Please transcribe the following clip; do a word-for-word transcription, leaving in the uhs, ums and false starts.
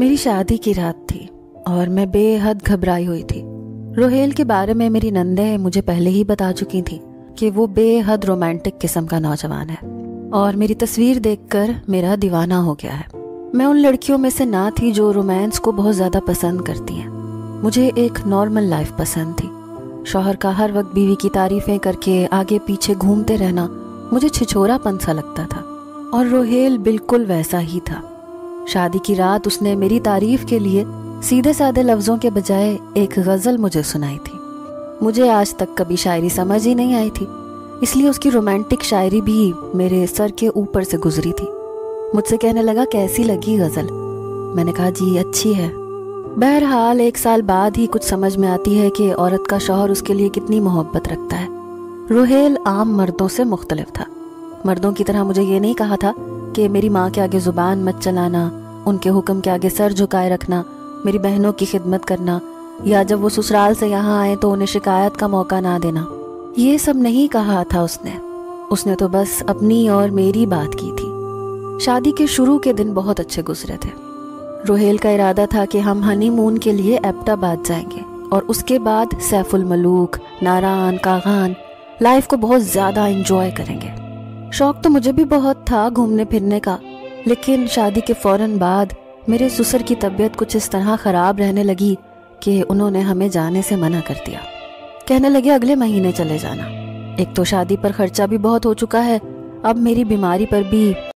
میری شادی کی رات تھی اور میں بے حد گھبرائی ہوئی تھی۔ روہیل کے بارے میں میری نندیں مجھے پہلے ہی بتا چکی تھیں کہ وہ بے حد رومانٹک قسم کا نوجوان ہے اور میری تصویر دیکھ کر میرا دیوانہ ہو گیا ہے۔ میں ان لڑکیوں میں سے نہ تھی جو رومانس کو بہت زیادہ پسند کرتی ہیں۔ مجھے ایک نارمل لائف پسند تھی۔ شوہر کا ہر وقت بیوی کی تعریفیں کر کے آگے پیچھے گھومتے رہنا مجھے چھچھورا پن سا لگتا تھا، اور روہیل بالکل ویسا ہی تھا۔ شادی کی رات اس نے میری تعریف کے لیے سیدھے سادے لفظوں کے بجائے ایک غزل مجھے سنائی تھی۔ مجھے آج تک کبھی شاعری سمجھ ہی نہیں آئی تھی، اس لیے اس کی رومانٹک شاعری بھی میرے سر کے اوپر سے گزری تھی۔ مجھ سے کہنے لگا کیسی لگی غزل؟ میں نے کہا جی اچھی ہے۔ بہرحال ایک سال بعد ہی کچھ سمجھ میں آتی ہے کہ عورت کا شوہر اس کے لیے کتنی محبت رکھتا ہے۔ روہیل عام مردوں سے مختلف تھا۔ مردوں کی طرح مجھے یہ نہیں کہا تھا کہ میری ماں کے آگے زبان مت چلانا، ان کے حکم کے آگے سر جھکائے رکھنا، میری بہنوں کی خدمت کرنا، یا جب وہ سسرال سے یہاں آئے تو انہیں شکایت کا موقع نہ دینا۔ یہ سب نہیں کہا تھا اس نے اس نے تو بس اپنی اور میری بات کی تھی۔ شادی کے شروع کے دن بہت اچھے گزرے تھے۔ روہیل کا ارادہ تھا کہ ہم ہنی مون کے لیے ایبٹ آباد جائیں گے اور اس کے بعد سیف الملوک، ناران، کاغان لائف کو بہت زیادہ انجوائے کریں گے۔ شوق تو مجھے بھی بہت تھا گھومنے پھرنے کا، لیکن شادی کے فوراً بعد میرے سسر کی طبیعت کچھ اس طرح خراب رہنے لگی کہ انہوں نے ہمیں جانے سے منع کر دیا۔ کہنے لگے اگلے مہینے چلے جانا۔ ایک تو شادی پر خرچہ بھی بہت ہو چکا ہے، اب میری بیماری پر بھی